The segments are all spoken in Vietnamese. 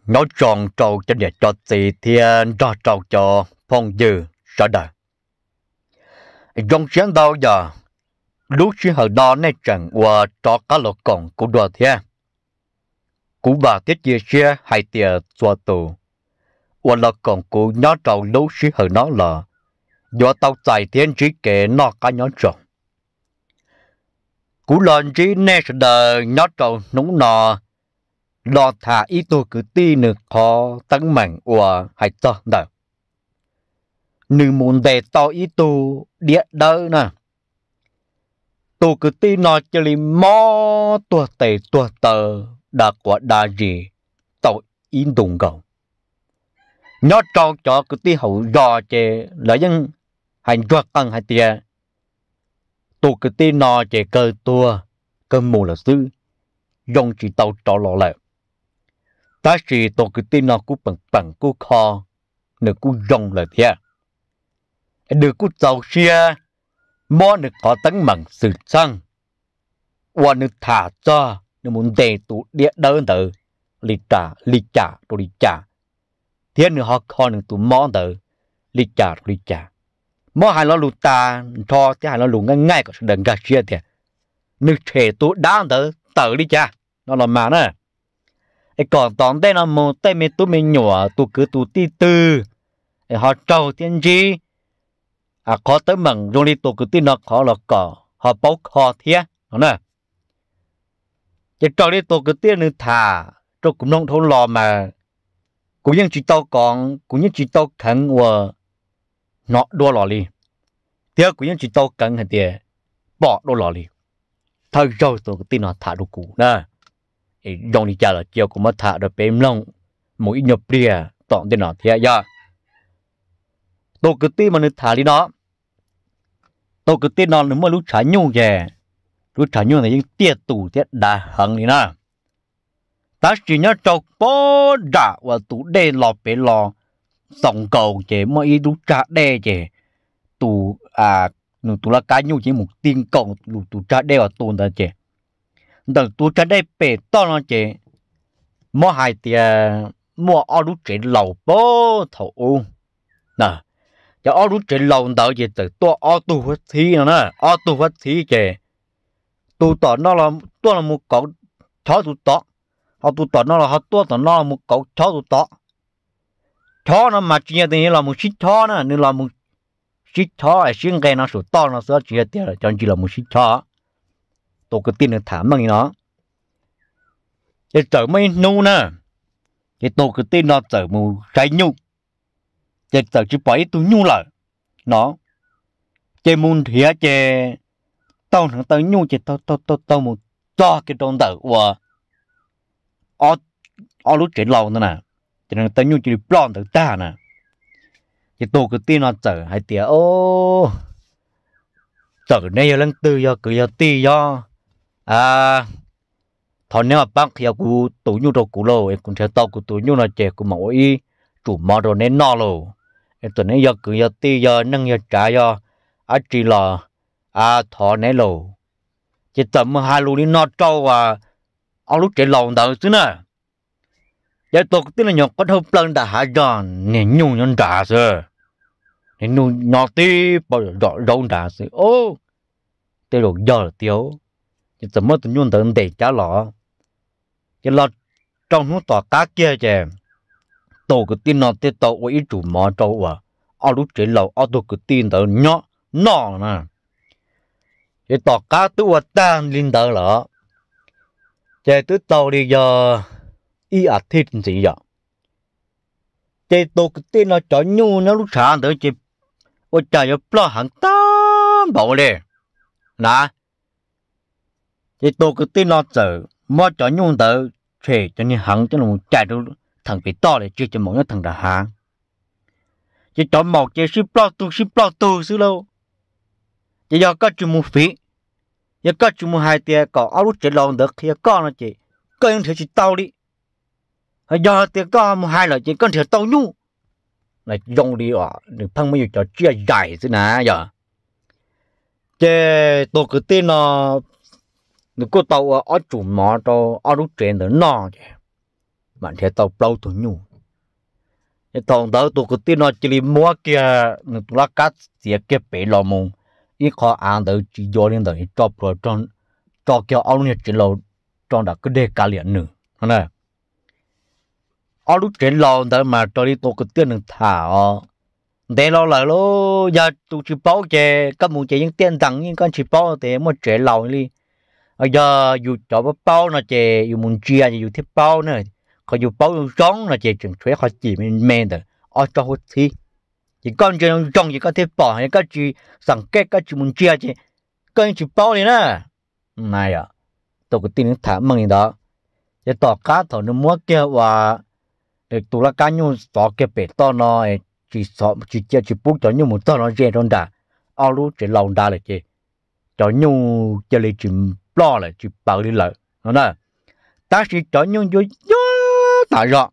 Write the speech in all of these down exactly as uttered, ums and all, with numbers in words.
nó tròn trâu cho để cho gì thiên cho trâu cho phong dư sợ đời trong sáng đâu giờ lúc khi hồi đó này chẳng qua cho cá lộc cổng của đùa thiên cú bà tiết chia xe hai tiệt xóa tù qua lộc cổng của nhớ trâu lúc khi hồi nó là do tao chạy thiên trí kể nó cá nhớ trâu cú lần trí nè sợ đời nhớ trâu núng nọ lo thả ý tôi cứ ti nữa khó tăng mạnh của hai cho đời nữ muốn để tao ý tôi địa đời nè tôi cứ ti nó cho li mò tua tề tua tờ đã quả đa gì tao ý đụng cầu nhớ trâu cho cứ ti hậu dò chè lợi dân hành ruột ăn hai tia tôi cứ ti nó chè cơ tua cơ mù là sư dùng chỉ tao cho lọ lại ta chỉ tôi cứ tin nó cũng bằng bằng cũng khó nữa cũng rong là thế được cũng giàu xia mua được có tấn bằng sự sang qua được thả cho nếu muốn để tụ địa đơn tử lì trả lì trả rồi lì trả thế nữa họ khó được tụ món tử lì trả rồi lì trả mua hai lo lụt ta cho thế hai lo lụt ngay ngay có sự đằng gà xia thế nước trẻ tụ đáng tử tử lì trả nó là mà nữa còn tóm đây là một tay mình tụi mình nhỏ tụi cứ tụi ti tư họ trâu thiên chi à có tới mừng rồi đi tụi cứ tin nó khó là cỏ họ bấu khó thế nó nè cái trâu đi tụi cứ tin nữa thả trâu cũng nông thôn lò mà cũng như chỉ tao còn cũng như chỉ tao khẩn và nó đua lò đi thế cũng như chỉ tao cần hay thì bỏ đua lò đi thôi rồi tụi cứ tin nó thả đồ cũ nè dùng đi chả là chiều cũng mất thả được bếm lông mũi nhập bia tọn tên nó thế ya tôi cứ tin mà nó thả đi nó tôi cứ tin nó nếu mà lúc trả nhu về lúc trả nhu này những tiệt tủ tiệt đà hằng đi nè ta chỉ nhớ trâu bó đã và tủ đê lò bế lò sòng cầu chế mà ý lúc trả đê chế tủ à tủ là cá nhu chỉ một tiên cầu tủ trả đê và tủ ta chế đợt tôi trả đây bể to nó chị mua hai tiền mua ở lúc trên lầu bố thầu nè cho ở lúc trên lầu đợi gì từ tôi ở tu phát thi nè ở tu phát thi chị tu tỏ nó là tôi là một cậu chó tu tỏ họ tu tỏ nó là họ tôi tỏ nó là một cậu chó tu tỏ chó nó mà chỉ là là một chiếc chó nè nên là một chiếc chó ở xuyên cái nó sụt to nó sửa chỉ là cho chỉ là một chiếc chó tôi cứ tin là thảm bằng nó cái trở mấy nu nè cái tôi cứ tin nó trở mù cái nhu cái trở chỉ bỏ ít tôi nhu lại nó cái môn thiệt cái tao thằng tao nhu cái tao tao tao tao một cho cái trong đầu và ở ở lúc chuyện lâu nữa nè cho nên tao nhu chỉ plon từ ta nè cái tôi cứ tin nó trở hay tiệt ô trở này lần tư do cứ do ti do à thằng nếu mà bác khi aku tụi nhu đồ cũ rồi em cũng theo tao của tụi nhu là trẻ của mẫu y chủ mò rồi nên no rồi em tụi này giờ cứ giờ ti giờ nâng giờ trả giờ à chỉ là à thằng này rồi chỉ tầm hai lũ đi no trâu và ông lúc trẻ lòng đầu chứ nè giờ tôi cũng tin là nhóc có thâu plân đã hạ giòn nè nhu nhân trả rồi nè nhu nhỏ tí bao giờ rõ rộng trả rồi ô tê đồ giờ tiêu chỉ tầm mất tụi nhung tận để trả lọ cái lọ trong nó tỏ cá kia chè tổ cái tin nó tê tổ với chủ mỏ trâu à ở lúc trên lầu ở tổ cái tin tờ nhỏ nhỏ nè cái tỏ cá tụi ở tan lên tờ lọ chè tụi tàu đi giờ y à thịt gì vậy chè tổ cái tin nó cho nhung nó lúc sáng tới chè ôi trời ơi lo hàng tám bảo đi nè cái tôi cứ tin nó sợ mua cho nhung tờ trẻ cho nên hắn cho nó chạy đâu thằng bị to để chưa cho mọi người thằng đã hàng chỉ cho một cái ship lo tu ship lo tu xíu lâu chỉ do có chừng một phí giờ có chừng một hai tiền có áo lúc chạy lòng được thì con nó chỉ có những thứ chỉ tao đi giờ tiền có một hai là chỉ con thứ tao nhu lại dùng đi ở được thằng mấy cho chia dài thế nè giờ chứ tôi cứ tin nó nếu cô tàu ở chủ mỏ cho ở lúc trên đó nó bạn sẽ tàu bao tụi nhung cái thằng đó tụi cái tin nó chỉ mua kia nó tụi nó cắt xẻ cái bể lò mông ít khó ăn được chỉ do lên đời cho pro trong cho kiểu ông này chỉ lâu trong đó cứ để cả liền nữa nè ông lúc chỉ lâu đó mà cho đi tụi cái tin đừng thả để lâu lại lo giờ tụi chỉ bảo chè các mụ chè những tiền đằng những con chỉ bảo để mà chỉ lâu đi giờ dù cho bao nó chè dù muốn chia dù thiết bao nữa còn dù bao dù trống là chè chừng thuế họ chỉ mình men được ở cho hốt thi chỉ con chè trong chỉ có thiết bỏ hay có chỉสั่งkết có chỉ muốn chia chè con chỉ bao này nè này à tôi có tin thả mừng đó để tỏ cá thầu nó mua kia và để tụi nó cá nhau tỏ kia bể to nó chỉ sợ chỉ chia chỉ bút cho nhau một to nó dễ trong đã ao lúc chỉ lòng đã là chè cho nhau cho lấy chìm lo là chỉ bảo đi lợi nó nè ta chỉ cho nhung vô vô tại rõ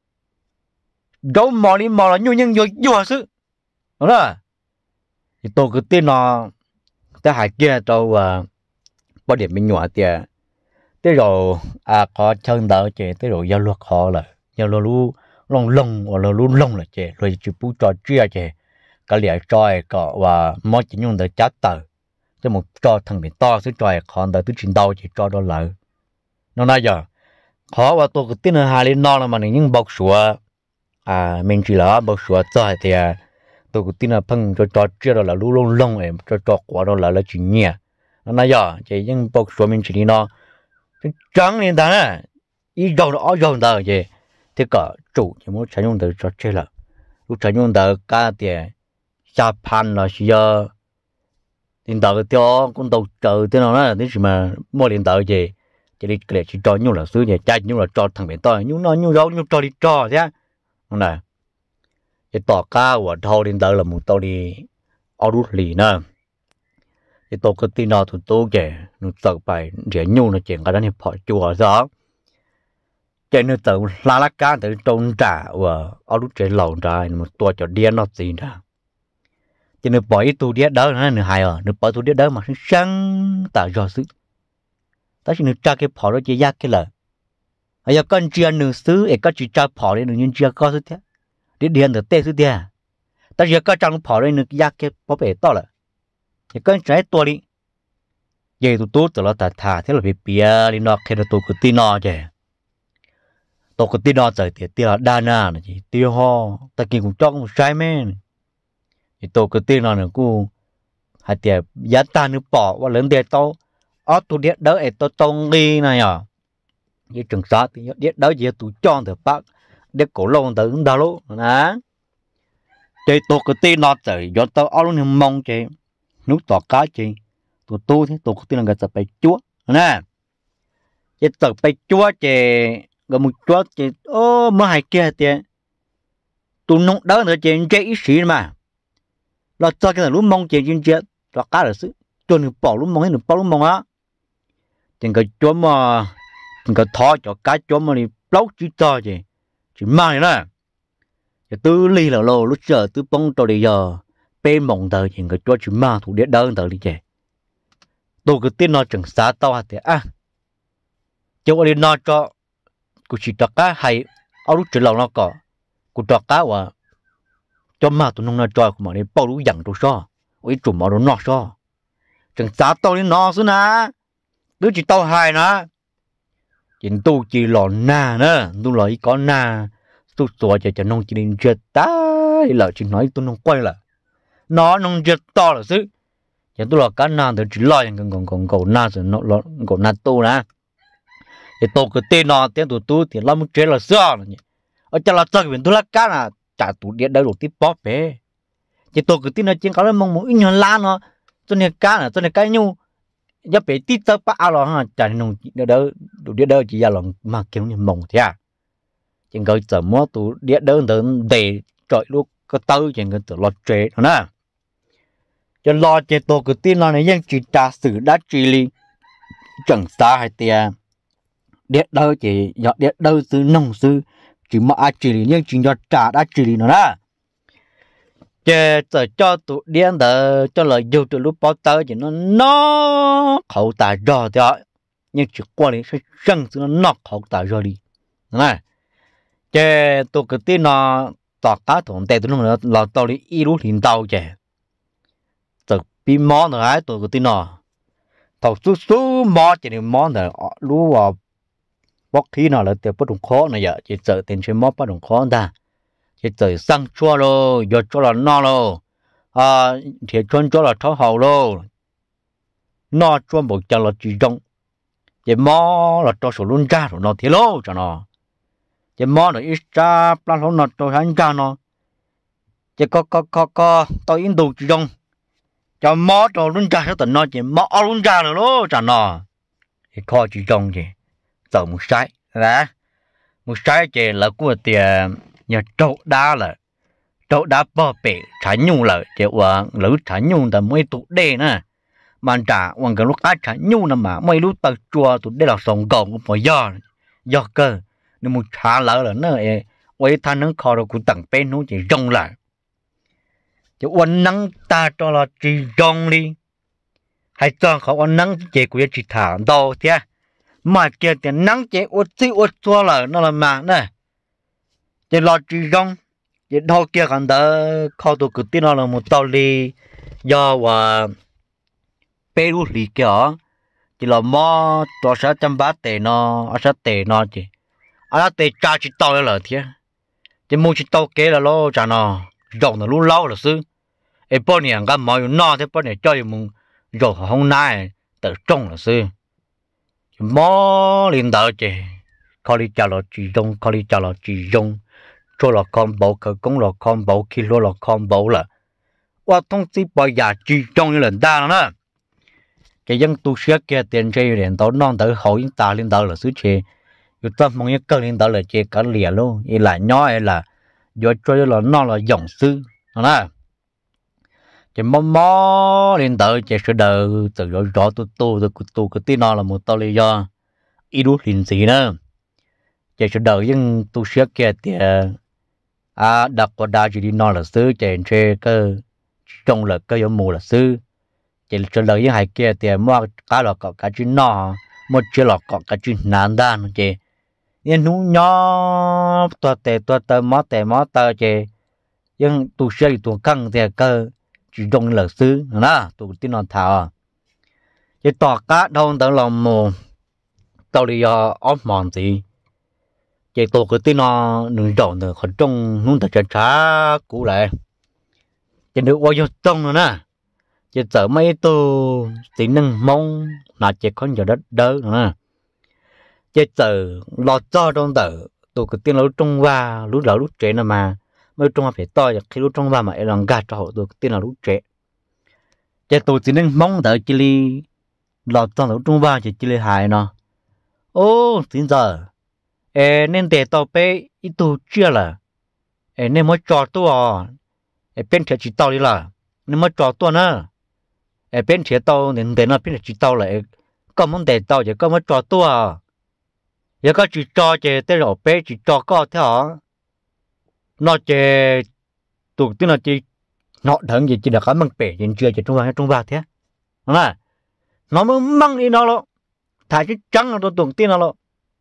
đâu mò đi mò là nhung nhung vô vô sự nó nè thì tôi cứ tin nó ta hại kia đâu à bao điểm mình nhỏ tiền tới rồi à có chân đỡ chị tới rồi giao luật họ là giao luật lu lông lông hoặc là lu lông là chị rồi chỉ bút trò chia chị cái liền trôi cọ và mỗi chỉ nhung được chát tờ cho một cho thằng biển to sẽ tròi còn đợi tới chuyện đâu chỉ cho đó lợi nó nói giờ khó và tôi cứ tin là hai lên non là mà những bọc sủa à mình chỉ là bọc sủa cho thì tôi cứ tin là phân cho cho chia đó là lú lông lông em cho cho quả đó là là chuyện nhẹ nó nói giờ chỉ những bọc sủa mình chỉ đi nó trắng lên đó nè ý dầu nó dầu đó gì thế cả chủ chỉ muốn sử dụng được cho chơi là lúc sử dụng được cả tiền xa pan là giờ điện tử theo con tàu chờ thế nào đó thế mà mua điện tử gì chỉ đi để chỉ cho nhau là xứ nhà trai nhau là cho thằng biển to nhau nó nhau rau nhau cho đi cho thế không này cái tàu cá của thâu điện tử là một tàu đi ở đút lì nè cái tàu cái tin nào tụi tôi kể nó sợ bài để nhau nó chuyện cái đó thì họ chùa đó cái nó tự la lá cá tự trôn trả và ở đút trên lầu ra một tua cho điên nó gì đó cho nên bỏ ít tu điết đó nữa hài ở nó bỏ tu điết đó mà sáng tạo do sự ta chỉ nó tra cái phỏ đó chỉ yết cái là hay là con chia nửa xứ ấy có chỉ tra phỏ đấy nửa nhân chia có thứ thế để điền được tê thứ thế ta chỉ có trong phỏ đấy nửa yết cái bỏ bể to là thì con trái to đi vậy tụi tôi tự là ta thà thế là bị bia đi nó khi nó tụi cái tin nó chứ tụi cái tin nó rồi thì tiêu là đa na là gì tiêu ho ta kia cũng cho một trái men thì tôi cứ tin là nó cũng hay tiệp giá ta nó bỏ và lớn để tao ở tụi điện đỡ ấy tao tông đi này à như trường sát thì điện đỡ gì tụi cho được bác để cổ lông tới đâu lúc nè chơi tôi cứ tin nó trời do tao ở luôn mong chơi nút tọt cá chơi tụi tôi thế tôi cứ tin là người ta phải chúa nè chơi tập phải chúa chơi người một chúa chơi ô mới hay kia tiền tụi nông đỡ nữa chơi chơi ít xí mà là cho cái là lúc mong chuyện chuyện chuyện cho cá là sự cho người bỏ lúc mong hay người bỏ lúc mong á chừng cái chỗ mà chừng cái thọ cho cá chỗ mà đi lâu chỉ to gì chỉ mang này nè tư ly là lô lúc giờ tư bông cho đi giờ bên mong đời chừng cái chỗ chỉ mang thủ địa đơn đời đi chứ tôi cứ tin nó chừng xa tao hả thì à chỗ đi nó cho cứ chỉ cho cá hay ở lúc chuyện lâu nó có cứ cho cá và cho mà tụi nó cho mà đi bao lũ dặn tụi so, ôi chủ mà nó nọ so, chẳng giá tao đi nọ xứ na, đứa chỉ tao hai na, chính tu chỉ lò na nữa, tu lò có na, tu sửa cho cho nông chỉ nên chết ta, là chỉ nói tu nông quay là, nó nông chết to là xứ, chỉ tu lò cá na thì chỉ lo những con con cầu na rồi nó lo cầu na tu na, thì tu cái tên nó tên tụi tu thì lo muốn chết là sao nhỉ, ở cho là cho cái biển tu là cá là trả tụ điện đâu được tiếp bóp về chỉ tôi cứ tin là trên có là mong muốn ít nhiều lan nó cho nên cá là cho nên cái nhu giúp bé tiếp tới bao rồi ha trả nông đỡ đỡ tụ điện đâu chỉ là lòng mà kiểu như mong thế à trên cái giờ mua tụ điện đâu đỡ để trời lúc có tới trên cái tụ lót chế đó nè cho lo chỉ tôi cứ tin là này nhưng chỉ trả sự đã chỉ li chẳng xa hay tiền điện đâu chỉ dọn điện đâu từ nông sư chỉ mà ai chỉ lý nhưng chỉ cho trả đã chỉ lý nó đó chứ giờ cho tụ điên đỡ cho lời dù từ lúc bao tới thì nó nó khẩu tài rõ đó nhưng chỉ qua đi sẽ răng nó nó khẩu tài rõ đi này chế tôi cứ tin nó tọt cá thủng tệ tôi nó là tao đi ít lúc liền tao chế từ bị mò nữa ấy tôi cứ tin nó thầu số số mò chỉ được mò nữa lúc à bóc khí nào là tiền bắt đồng khó này giờ chỉ sợ tiền chơi mò bắt đồng khó ta chỉ sợ sang chua rồi giờ cho là no rồi à thì chọn cho là tháo hậu rồi nó chọn một chân là chỉ trong chỉ mò là cho số luôn ra rồi nó thiếu lô cho nó chỉ mò là ít ra plan nó nó cho hắn ra nó chỉ có có có có tôi in đồ chỉ trong cho mò cho luôn ra hết tận nó chỉ mò luôn ra rồi đó cho nó thì khó chỉ trong gì sợ một sai đó một sai chỉ là của tiền nhà trâu đá là trâu đá bỏ bể trả nhung là chỉว่าlỡ trả nhung là mấy tụ đê nè mà trả hoàng cái lúc cá trả nhung nè mà mấy lúc tao chua tụ đê là sòng gồng cũng phải do do cơ nên một trả lỡ là nó ấy thanh nó khó rồi cũng tặng bên nó chỉ rong lại chỉ uốn nắng ta cho là chỉ rong đi hay choเขาuốn nắng chỉ của chỉ thả đâu thế mà kia thì nắng chỉ uốn chỉ uốn chua là nó là mà nè chỉ lo chỉ rong chỉ thôi kia còn đỡ khó tụ cứ tin nó là một tàu đi do và Peru lì kia chỉ là mò cho sát trăm bát tệ nó ở sát tệ nó chỉ ở tệ cha chỉ tàu là thế chỉ mua chỉ tàu kế là lo cha nó rộng nó lúc lâu là xứ ấy bao nhiêu cái mồi nó thế bao nhiêu chơi mùng rộng không nai tự trông là xứ mò liền đỡ chỉ khó đi cha là chỉ rong khó đi cha là chỉ rong cho là con bầu cơ cũng là con bầu khi lo là con bầu là qua thông tin bây giờ chỉ rong như lần ta nữa cái dân tu sửa kia tiền chơi điện tàu non tới hậu những ta lên tàu là xứ chế, rồi tâm mong những cơ lên tàu là chế cả lìa luôn, ý là nhỏ ấy là, rồi chơi là non là dòng xứ, nè, chỉ mò mò lên tàu chế sửa đời từ rồi rõ tu tu từ tu cái tí non là một tàu lý do, ít đút liền gì nữa, chế sửa đời dân tu sửa kia tiền, à đặc qua đa chỉ đi non là xứ chế chơi cơ, trong là cơ giống mù là xứ chỉ cho lời những hai kia thì mua cá lọt có cá chín nọ một chiếc lọt có cá chín nán đan chị nhưng nú nhỏ tua tè tua tơ mó tè mó tơ chị nhưng tu xây tu căng thì cơ chỉ trong lời xứ nè tu tin non thảo chỉ tọt cá đâu tới lòng mù tao đi ở ốm mòn gì chỉ tu cái tin nó nương rộn được khỏi trong nung thật chả cũ lại chỉ được qua vô trong rồi nè chỉ sợ mấy tu chỉ nâng mong là chỉ có nhiều đất đỡ nữa chỉ sợ lo cho trong tử tụ cái tiếng lúc trong va lúc đầu lúc trẻ mà mới trong va phải to khi lúc trong va mà làm gạt cho họ tụ cái tiếng là lúc trẻ chỉ tụ chỉ nâng mong đợi chỉ li lo cho lúc trong va chỉ chỉ li hại nó ô tiếng giờ ê nên để tao bé ít tu chưa là ê nên mới trò tu à ê bên kia chỉ tao đi là nên mới trò tu nữa ở bên phía tàu nên đến là bên chỉ tàu lại có muốn để tàu chỉ có muốn trò tua giờ có chỉ trò chỉ tới rồi bé chỉ trò có thế hả nó chỉ tụi tức là chỉ nó thằng gì chỉ là cái măng bể trên chưa chỉ trung vào hay trung vào thế đúng không nó mới măng đi nó lo thà chứ trắng là tôi tưởng tin nó lo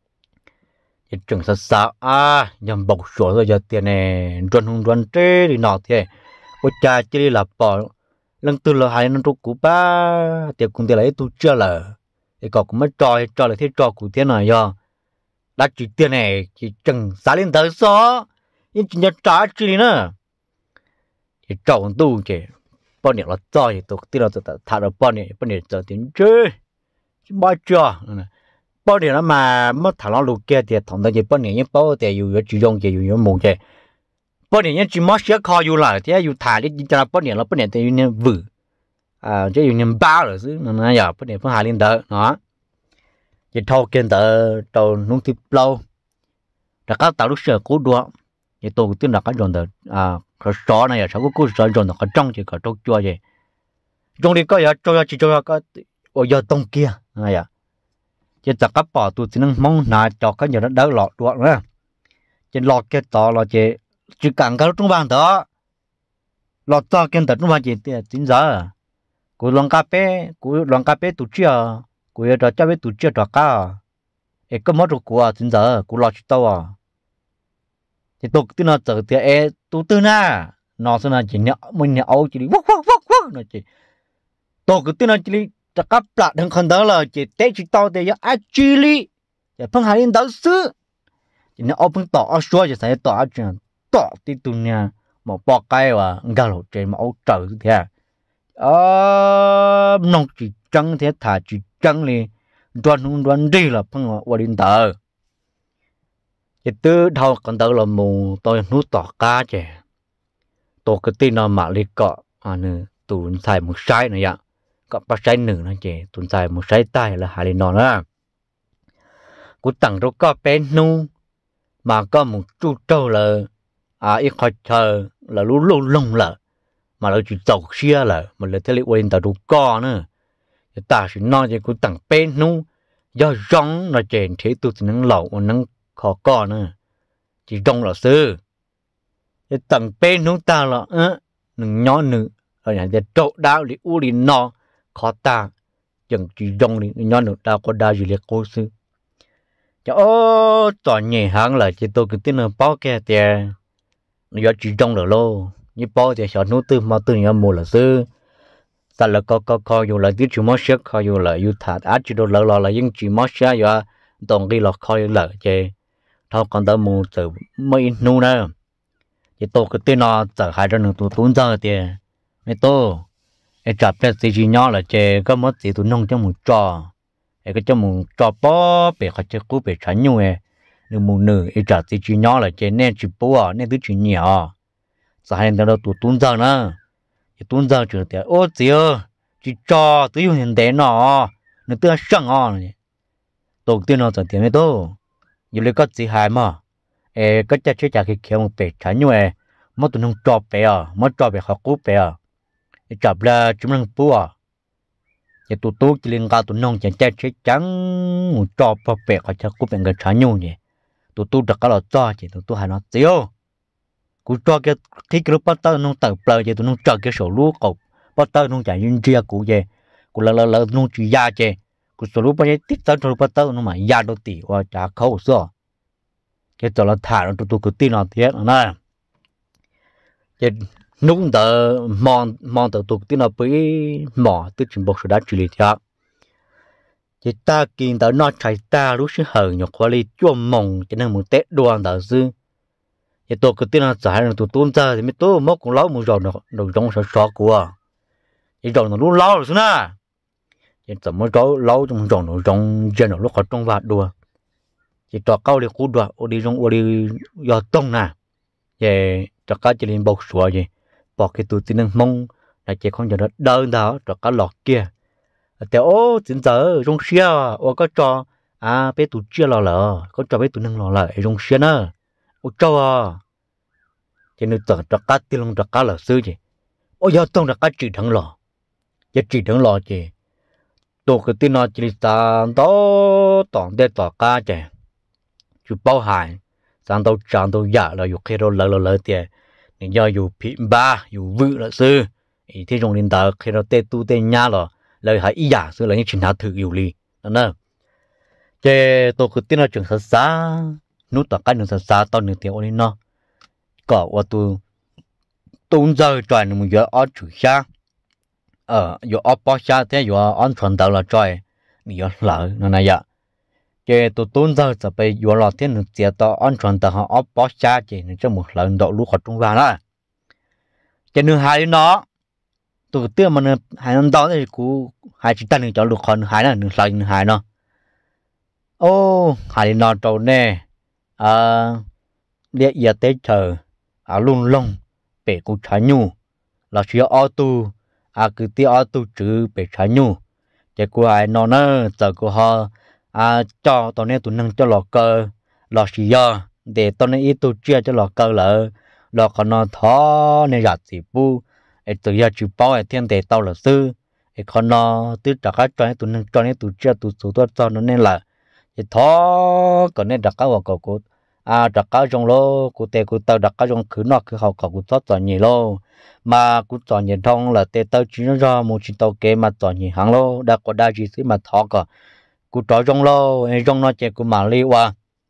chỉ chừng sao sao à nhầm bộc sổ rồi giờ tiền này run run run thế thì nọ thế ôi cha chỉ là bỏ lần từ là hai năm trúc cũ ba tiệc cùng tiệc lấy tu chưa là thì có cũng mới trò trò lại thế trò của thế này do đã chỉ tiền này chỉ chừng giá lên tới số nhưng chỉ nhớ trả chỉ nữa thì trò tu kì bao nhiêu là trò thì tôi tin là tôi thà được bao nhiêu bao nhiêu giờ tiền chơi bao chưa bao nhiêu nó mà mất thằng nó lục kia thì thằng đó chỉ bao nhiêu những bao thì dù chỉ dùng chỉ dùng mù chơi bao nhiêu chỉ mất sẽ khó dù lại thế dù thả đi cho bao nhiêu là bao nhiêu thì như vử à chứ dù như bao rồi chứ nó nói giờ bao nhiêu phải hạ lên đỡ nó chỉ thâu kiên đỡ đầu nung thịt lâu đã có tạo lúc sửa cú đua thì tôi tin là cái dồn đỡ à cái sọ này là sao có cú sọ dồn đỡ cái trong chỉ có trâu chua gì trong đi có giờ cho chỉ cho có ở giờ tông kia này à chỉ tập cấp bỏ tụi chỉ能mong là cho cái giờ nó đỡ lọt đuột nữa chỉ lọt cái tỏ là chỉ chỉ càng cái trong bàn đó lọt to cái tận trong bàn chỉ tính giờ cú lòng cà phê cú lòng cà phê tụt chưa cú giờ cho biết tụt chưa cho cá ấy có mất rồi cú à tính giờ cú lọt tao à thì tôi cứ nó chờ thì e tôi tư na nó sẽ là chỉ nhớ mình nhớ ấu chỉ đi vóc vóc vóc vóc nó chỉ tôi cứ nó chỉ đi tất cả bạn đừng còn đó là chỉ tết chỉ tao thì ai chi li để phong hải đến đó xứ chỉ nó ốp tỏ ở xua chỉ thấy tỏ chuyện tỏ tí tu nha một bọ cây và gà lẩu trên mà ấu trời thế à ờ nông chỉ trăng thế thả chỉ trăng đi đoan không đoan đi là phong ở đến tờ chỉ từ đầu còn tờ là mù tôi nút tỏ cá chứ tôi cứ tin nó mà đi cọ à nữa tụi xài một sai này ạ có bắt sai nửa nó chứ tụi xài một sai tay là hai nó nữa cú tặng rồi có bên nu mà có một chú trâu là à ít khỏi chờ là lú lú lông là mà nó chỉ dầu xia là mà là thế lại quên tao đủ co nữa ta chỉ nói cho cú tặng bên nu do rong là chèn thế tụi nó lẩu nó khó co nữa chỉ rong là sư cái tầng bên chúng ta là ơ đừng nhỏ nữa ở nhà để trộn đào để u đi no khó ta chẳng chỉ rong đi nhỏ nữa đào có đào gì để cố sư cho ô toàn nhẹ hàng là chỉ tôi cứ tin là bao cái tiền nó chỉ rong được lô như bao thì sợ nút tư mà tư nhà mua là sư sao là có có có dù là tiếng chú mất sức có dù là dù thà ác chỉ đồ lỡ lỡ là những chỉ mất sức rồi tổng đi là coi lỡ chứ thôi còn tao mua từ mấy nu nữa thì tôi cứ tin nó trở hai trăm tôi tốn giờ thì này tôi cái chập cái gì gì nhỏ là chơi có mất gì tôi nông cho một trò cái cho một trò bó bị họ chơi cú bị tránh nhau ấy nhưng một nửa cái chập gì gì nhỏ là chơi nên chỉ bố nên thứ chỉ nhỏ giờ hai tao tôi tốn giờ nữa thì tốn giờ chưa thì ô gì ơ chỉ trò tôi dùng hiện đại nó nó tôi sẵn ngon tôi tin nó giờ tiền này tôi giờ lấy có gì hay mà ê cái chất chế chả khi kéo một bể trái như vậy mất tụi nó trò bể à mất trò bể họ cú bể à chập là chúng nó bùa à thì tụi tôi chỉ liên quan tụi nó chẳng chất chế trắng một trò bể bể họ chắc cú bể cái trái như vậy tụi tôi đặt cái là trò chỉ tụi tôi hay nó xíu cú trò cái khi cái lúc bắt đầu nó tự bể thì tụi nó trò cái sổ lúa cột bắt đầu nó chạy yên chia cú vậy cú lơ lơ lơ nó chỉ ra chứ cú sổ lúa bắt đầu tiếp tới rồi bắt đầu nó mà ra đôi tỷ và trả khâu xưa cái chỗ là thả nó tụi tôi cứ tin nó thiệt nè cái nung tờ mòn mòn tờ tụi tin nó bị mỏ từ trình bộ sự đã xử lý thiệt cái ta kinh tờ nó chạy ta lúc xưa hở nhọc qua đi chuông mông cho nên một tết đuông tờ dư cái tôi cứ tin nó giải nó tụi tôi ra thì mới tôi mất cũng lâu một rồi nó nó giống sợ sợ của cái rồi nó lúc lâu rồi nè cái tầm mới có lâu trong rồi nó giống giờ nó lúc họ trong vạt đùa chỉ trò câu đi cú đùa ô đi trong ô đi do tông nè về trò cá chỉ lên bầu sủa gì bỏ cái tụi tin năng mông là chỉ không cho nó đơn đó trò cá lọt kiaแต่โอ้จินเจอจงเชียโอ้ก็จออ่าไปตุเชียรอเหรอก็จอไปตุนึงรอเหรอไอ้จงเชียเนอะโอ้เจ้าอ่ะจะนึกต่อตะกัดที่ลงตะกัดเหรอซื้อจีโอ้ยต้องตะกัดจีทั้งหล่อจะจีทั้งหล่อจีตัวก็ที่นอจีตาโตต่อได้ต่อกาจีจูbao hải sang tàu trắng tàu giả làอยู่แค่เราเลอะเลอะเตี้ยนี่ย่ออยู่พิมบ้าอยู่วื้อละซื้ออีที่โรงเรียนตาแค่เราเตะตู้เตะย่าหรอเลยหายอีหยาซื้อเลยนี่ชินหาถืออยู่ลีนั่นน่ะเจตัวคือที่เราจึงศึกษานู้ต่อกันหนึ่งศึกษาตอนหนึ่งเดียวนี่เนาะก็ว่าตัวตุ้งเจอจอยหนึ่งมันเยอะอ้อจุชาเอ่ออยู่อ้อปอชาแต่อยู่อ้อนชวนเตาละจอยนี่เยอะหลายนั่นน่ะยะเจตัวตุ้งเจอจะไปอยู่หลอดที่หนึ่งเสียต่ออ้อนชวนเตาเขาอ้อปอชาเจนี่จะหมดหลังดอกลูกขอตรงว่าละเจหนึ่งหายเนาะตัวเตี้ยมันหายน้ำตาเลยกูหายจิตตันหนึ่งจอลูกคนหายนะหนึ่งสายหนึ่งหายเนาะโอ้หายนอนโตแน่อ่าเรียกยาเตเชออ่าลุงลงเป็ดกูใช้ยูเราเชื่อออตูอ่าคือที่ออตูจื้อเป็ดใช้ยูแต่กูหายนอนเนอเจอกูฮออ่าจอตอนนี้ตัวนึงจะหลอกเกอหลอกสียอเดี๋ยวตอนนี้อีตัวเจี๊ยจะหลอกเกอเลยหลอกเขานอนท้อในหยาดสีปูไอ้ตัวอยาจูเป้าไอ้เทียนเตะเต้าหล่อซื้อไอ้คนนอตื้อจากข้าจอยตัวนึงจอยนี่ตัวเจ้าตัวสูตัวจอนั่นนี่แหละไอ้ท้อก่อนนี่จากข้าวกับกูอ่าจากข้าวจงโลกูเตะกูเตาจากข้าวจงคือนอกคือเขากับกูทอดจอยนี่โลมากูจอยนี่ทองละเตะเต้าชิ้นรอมูชิ้นเต้าเกมาจอยนี่หางโลดักก็ได้จีซื้อมาท้อก็กูจอยจงโลไอ้จงนอเจกูมาลีว่า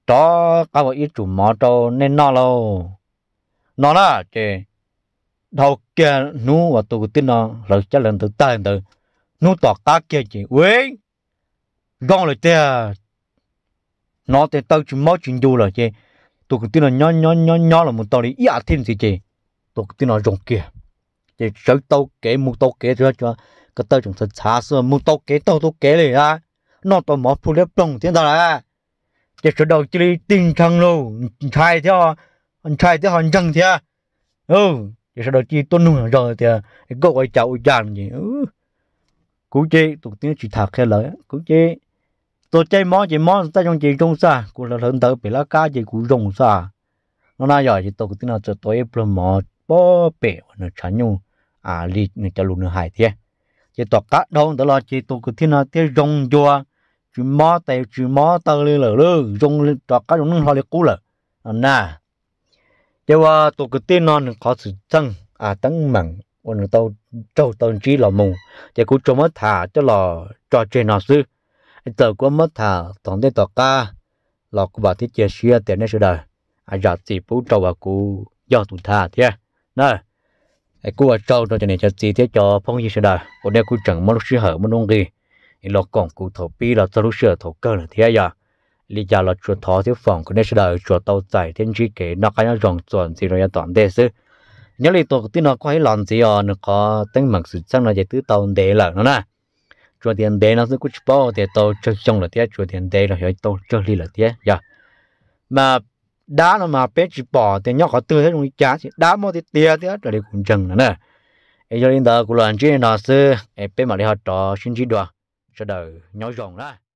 cho các bạn ít chủ mò cho nên nó lâu nó là chị đầu kia nú và tụ tin nó rồi cho lần thứ tay từ nú tọt ta kia chị quế gong lại tia nó thì tao chỉ mới chuyện du rồi chị tụ tin nó nhỏ nhỏ nhỏ nhỏ là một tàu đi ít thêm gì chị tụ tin nó rộng kia chị sợ tao kể một tao kể cho cho cái tao chúng ta xả sơ một tao kể tao tao kể này à nó tao mở phụ lép đông thế đó là chị sợ đầu chỉ tinh thần luôn trai theo anh trai theo hành trăng theo ừ chị sợ đầu chỉ tôn nung rồi thì cái câu ai chào chàng gì ừ cú chị tụ tin chỉ thạc khe lời cú chị tôi chơi món chị món ta trong chị trong xa cú là lớn tới bị lá cá chị cú rồng xa nó nói rồi chị tôi tin là cho tôi bơm mỏ bó bể nó chán nhung à lì nó cho luôn nó hại thế chị tọt cá đâu đó là chị tôi cứ tin là thế rồng vô chị mỏ tay chị mỏ tơ lên lở lơ rồng tọt cá rồng nó hơi cú lở nè chứว่าtôi cứ tin nó có sự chân à tấn mặn và nó tao trâu tao chỉ là mù chị cũng cho mất thả cho là trò chuyện nào xứ giờ cũng mất thả tổng đến tọt cá là cũng bảo thiết chia sẻ tiền này sẽ đời à giờ chỉ bố trâu và cụ do tụi thà thế nè ai cụ ở trâu cho nên cho chỉ thế cho phong gì sẽ đời còn đây cụ chẳng mất lúc xưa hở mất nông gì lo còn cụ thổ pi là cho lúc xưa thổ cơ là thế giờ lý do là chuột thọ thiếu phòng của nên sẽ đời chuột tàu chạy thiên trí kế nó cái nó rong chuẩn gì rồi toàn đề sư nhớ lý tổ tin nó có hay làm gì à nó có tính mặc sự chắc là chỉ tứ tàu đề là nó nè chuột tiền đề nó sẽ cũng bao thì tàu chơi trong là thế chuột tiền đề là hiểu tàu chơi đi là thế giờ mà đá nó mà bé chỉ bỏ thì nhóc có tư thế trong giá thì đá mua thì tiền thế rồi đi cũng chừng nữa nè ấy cho nên đó của lần trên nó sư ấy bé mà đi học trò xin chỉ đùa cho đời nhói rồng đó